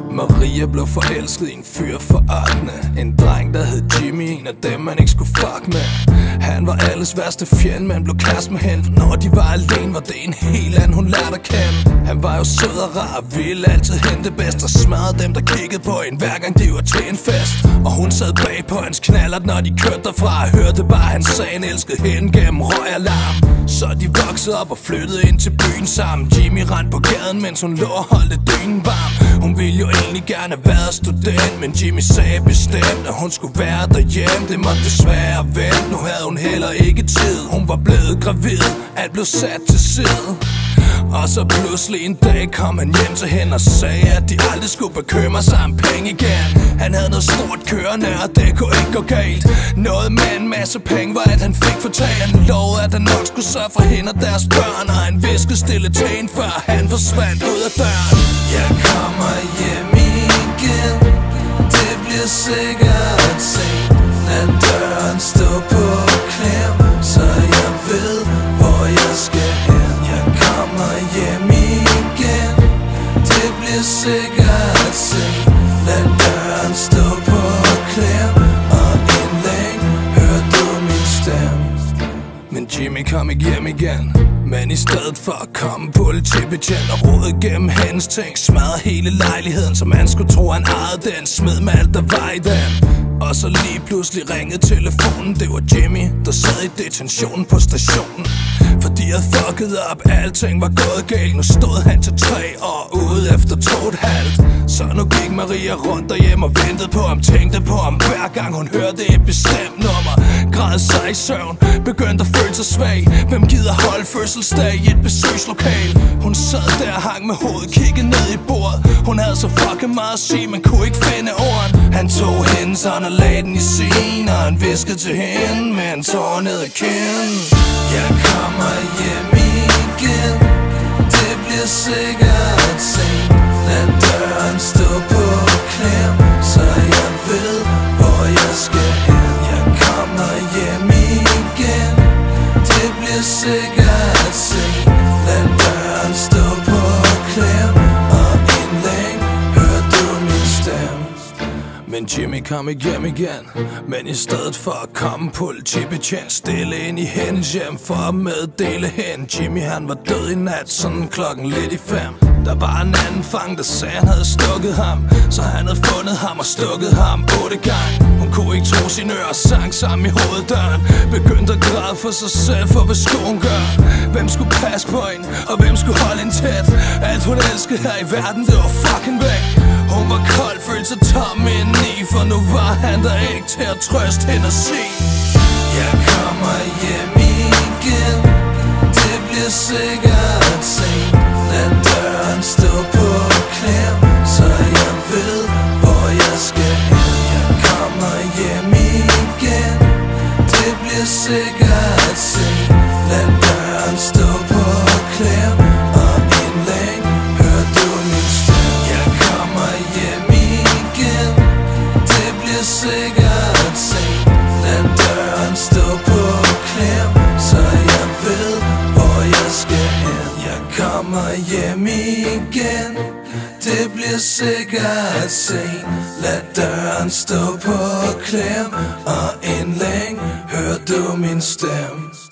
Maria blev forelsket i en fyr for 8. En dreng der hed Jimmy, en af dem man ikke skulle fuck med. Han var alles værste fjende, man blev kæreste med hende. Når de var alene var det en helt anden hun lærte at kende. Han var jo sød og rar, ville altid hente det bedste og smadrede dem der kiggede på hende hver gang de var til en fest. Og hun sad bag på hans knallert når de kørte derfra. Hørte bare han sagde han elskede hende gennem røg og larm. Så de voksede op og flyttede ind til byen sammen. Jimmy rendte på gaden mens hun lå og holdte dynen varm. Hun ville jo egentlig gerne være student, men Jimmy sagde bestemt at hun skulle være derhjemme. Det måtte desværre vente, nu havde hun heller ikke tid. Hun var blevet gravid, alt blev sat til side. Og så pludselig en dag kom han hjem til hende og sagde at de aldrig skulle bekymre sig om penge igen. Han havde noget stort kørende og det kunne ikke gå galt. Noget med en masse penge var at han fik fortalt. Han lovede at han nok skulle sørge for hende og deres børn. Og han viskede stille til hende før han forsvandt ud af døren. Jeg kommer hjem igen, det bliver sikkert sent. Lad døren stå på klem, så jeg ved hvor jeg skal hen. Jeg kommer hjem igen, det bliver sikkert sent. Lad døren stå på klem, og en længe hører du min stemme. Men Jimmy kom ikke hjem igen. Men i stedet for at komme politibetjent og rode gennem hendes ting, smadrede hele lejligheden, som han skulle tro han ejede den. Smed med alt der var i den. Og så lige pludselig ringede telefonen. Det var Jimmy, der sad i detentionen på stationen. For de havde fucket op, alting var gået galt. Nu stod han til 3 år ude efter 2,5. Så nu gik Maria rundt derhjemme og ventede på ham. Tænkte på ham hver gang hun hørte et bestemt nummer. Græd sig i søvn, begyndte at føle sig svag. Hvem gider holde fødselsdag i et besøgslokal? Hun sad der og hang med hovedet, kiggede ned i bordet. Hun havde så fucking meget at sige, men kunne ikke finde orden. Han tog hendes hånd og lagde den i sin, og han viskede til hende med en tår ned ad kinden. Jeg kommer hjem igen, det bliver sikkert sent. Lad døren stå på klem, så jeg ved hvor jeg skal hen. Jeg kommer hjem igen, det bliver sikkert sent. Lad døren stå på klem, og en længe hører du min stemme. Men Jimmy kom ikke hjem igen. Men i stedet for at komme politibetjent stille ind i hendes hjem for at meddele hende Jimmy han var død i nat, sådan klokken lidt i 5. Der var en anden fang der sagde han havde stukket ham, så han havde fundet ham og stukket ham 8 gange. Hun kunne ikke tro sine ører, sang sammen i hoveddøren. Begyndte at græde for sig selv, for hvad skulle hun gøre? Hvem skulle passe på hende, og hvem skulle holde hende tæt? Alt hun elskede her i verden, det var fucking væk. Hun var kold, følte sig tom indeni, for nu var han der ikke til at trøste hende og sige: Jeg kommer hjem igen, det bliver sikkert sent. Lad døren stå på klem, så jeg ved hvor jeg skal hen. Jeg kommer hjem igen, det bliver sikkert sent. Lad døren stå på klem, og en længe hører du min stemme. Jeg kommer hjem igen, det bliver sikkert sent. Lad døren stå på klem, så jeg ved hvor jeg skal hen. Jeg kommer hjem igen, det bliver sikkert sent. Lad døren stå på klem, og en længe hører du min stemme.